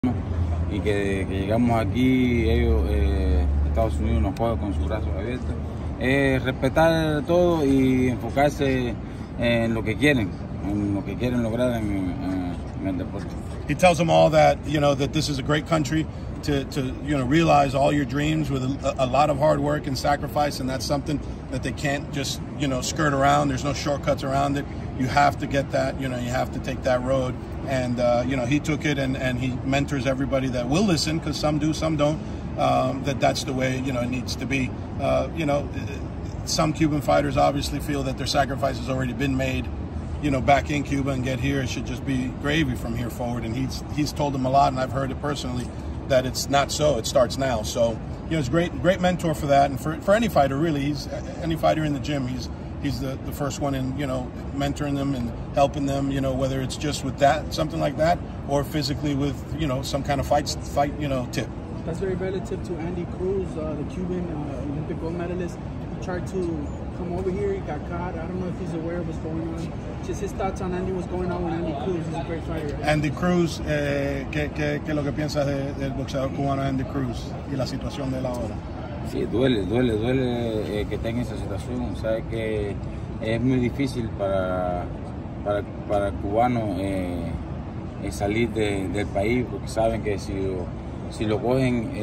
y que llegamos aquí, ellos, Estados Unidos nos coge con sus brazos abiertos. Respetar todo y enfocarse en lo que quieren lograr en el deporte. He tells them all that, that this is a great country to realize all your dreams with a lot of hard work and sacrifice, and that's something that they can't just, skirt around. There's no shortcuts around it. You have to get that, you have to take that road. And, he took it and he mentors everybody that will listen, because some do, some don't, that's the way, it needs to be. Some Cuban fighters obviously feel that their sacrifice has already been made, back in Cuba, and get here, it should just be gravy from here forward. And he's told them a lot, and I've heard it personally, that it's not so. It starts now. So, he's a great mentor for that, and for any fighter, really. Any fighter in the gym, he's the first one in, mentoring them and helping them, whether it's just with something like that, or physically with, some kind of fight, tip. That's very relative to Andy Cruz, the Cuban Olympic gold medalist. He tried to come over here, he got caught. I don't know if he's aware of what's going on. Just his thoughts on Andy, what's going on with Andy Cruz. He's a great fighter. Right? Andy Cruz, ¿qué es lo que piensas del boxeador cubano Andy Cruz y la situación de él ahora? Sí, duele que esté en esa situación. Sabe que es muy difícil para el cubano salir del país, porque saben que si lo cogen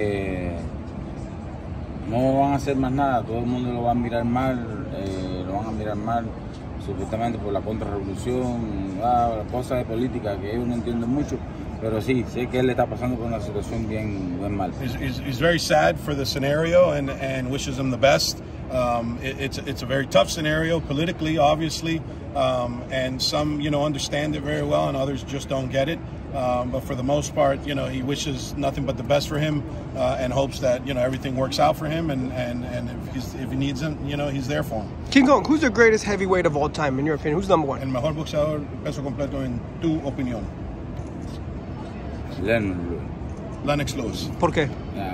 no van a hacer más nada. Todo el mundo lo va a mirar mal, supuestamente por la contrarrevolución, cosas de política que ellos no entienden mucho. Pero sí, sé que él está pasando por una situación bien mal. He's very sad for the scenario and wishes him the best. It's a very tough scenario politically, obviously, and some understand it very well, and others just don't get it. But for the most part, he wishes nothing but the best for him, and hopes that everything works out for him, and if he needs him, he's there for him. King Kong, who's the greatest heavyweight of all time in your opinion? Who's number one? El mejor boxeador peso completo en tu opinión. Lennox Lewis. ¿Por qué?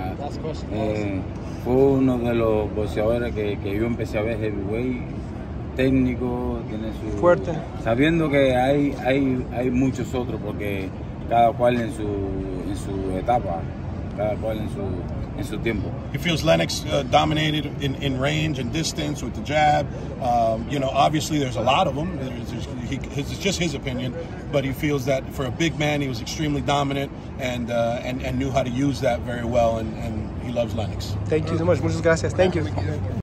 Fue uno de los boxeadores que yo empecé a ver heavyweight, técnico, tiene su fuerte. Sabiendo que hay muchos otros, porque cada cual en su etapa, cada cual en su tiempo. He feels Lennox dominated in range and distance with the jab. Obviously there's a lot of them. It's just his opinion, but he feels that for a big man, he was extremely dominant and knew how to use that very well, and he loves Lennox. Thank you so much. Muchas gracias. Thank you.